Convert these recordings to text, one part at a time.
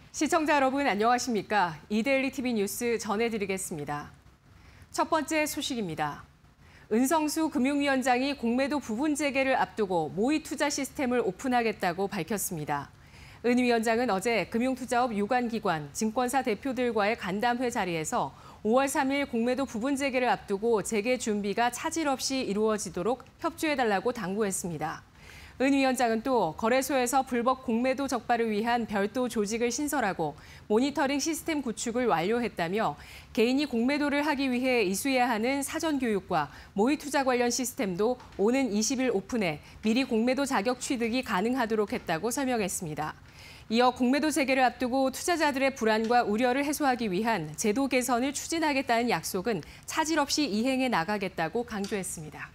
시청자 여러분 안녕하십니까? 이데일리 TV 뉴스 전해드리겠습니다. 첫 번째 소식입니다. 은성수 금융위원장이 공매도 부분 재개를 앞두고 모의 투자 시스템을 오픈하겠다고 밝혔습니다. 은 위원장은 어제 금융투자업 유관기관, 증권사 대표들과의 간담회 자리에서 5월 3일 공매도 부분 재개를 앞두고 재개 준비가 차질 없이 이루어지도록 협조해달라고 당부했습니다. 은 위원장은 또 거래소에서 불법 공매도 적발을 위한 별도 조직을 신설하고 모니터링 시스템 구축을 완료했다며 개인이 공매도를 하기 위해 이수해야 하는 사전 교육과 모의 투자 관련 시스템도 오는 20일 오픈해 미리 공매도 자격 취득이 가능하도록 했다고 설명했습니다. 이어 공매도 재개를 앞두고 투자자들의 불안과 우려를 해소하기 위한 제도 개선을 추진하겠다는 약속은 차질 없이 이행해 나가겠다고 강조했습니다.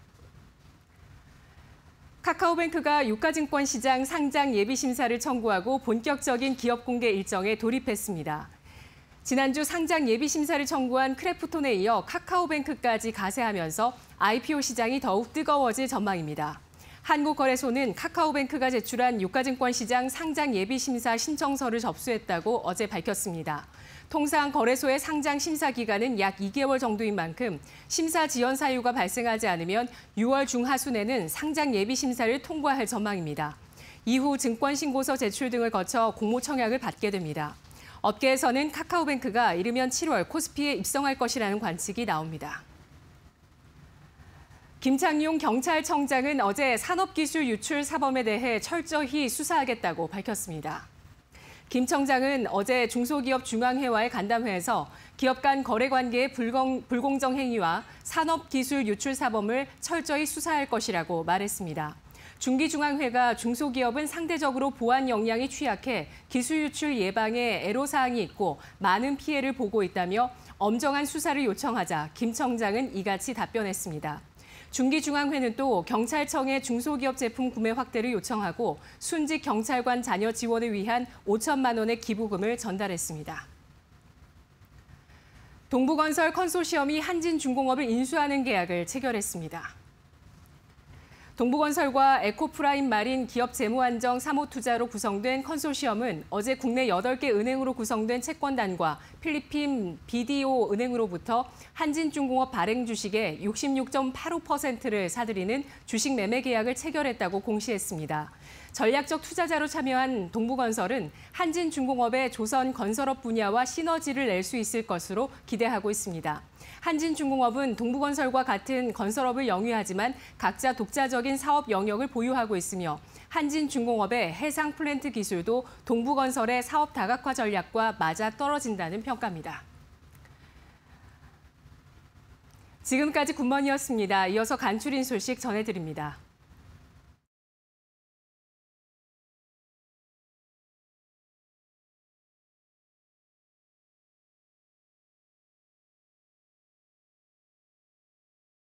카카오뱅크가 유가증권 시장 상장 예비 심사를 청구하고 본격적인 기업 공개 일정에 돌입했습니다. 지난주 상장 예비 심사를 청구한 크래프톤에 이어 카카오뱅크까지 가세하면서 IPO 시장이 더욱 뜨거워질 전망입니다. 한국거래소는 카카오뱅크가 제출한 유가증권 시장 상장 예비 심사 신청서를 접수했다고 어제 밝혔습니다. 통상 거래소의 상장 심사 기간은 약 2개월 정도인 만큼 심사 지연 사유가 발생하지 않으면 6월 중하순에는 상장 예비 심사를 통과할 전망입니다. 이후 증권신고서 제출 등을 거쳐 공모 청약을 받게 됩니다. 업계에서는 카카오뱅크가 이르면 7월 코스피에 입성할 것이라는 관측이 나옵니다. 김창룡 경찰청장은 어제 산업기술 유출 사범에 대해 철저히 수사하겠다고 밝혔습니다. 김 청장은 어제 중소기업 중앙회와의 간담회에서 기업 간 거래관계의 불공정 행위와 산업기술 유출 사범을 철저히 수사할 것이라고 말했습니다. 중기중앙회가 중소기업은 상대적으로 보안 역량이 취약해 기술 유출 예방에 애로사항이 있고 많은 피해를 보고 있다며 엄정한 수사를 요청하자 김 청장은 이같이 답변했습니다. 중기중앙회는 또 경찰청의 중소기업 제품 구매 확대를 요청하고 순직 경찰관 자녀 지원을 위한 5천만 원의 기부금을 전달했습니다. 동부건설 컨소시엄이 한진중공업을 인수하는 계약을 체결했습니다. 동부건설과 에코프라임 마린 기업 재무안정 사모투자로 구성된 컨소시엄은 어제 국내 8개 은행으로 구성된 채권단과 필리핀 BDO 은행으로부터 한진중공업 발행 주식의 66.85%를 사들이는 주식 매매 계약을 체결했다고 공시했습니다. 전략적 투자자로 참여한 동부건설은 한진중공업의 조선 건설업 분야와 시너지를 낼 수 있을 것으로 기대하고 있습니다. 한진중공업은 동부건설과 같은 건설업을 영위하지만 각자 독자적인 사업 영역을 보유하고 있으며 한진중공업의 해상 플랜트 기술도 동부건설의 사업 다각화 전략과 맞아떨어진다는 평가입니다. 지금까지 굿모닝이었습니다. 이어서 간추린 소식 전해드립니다.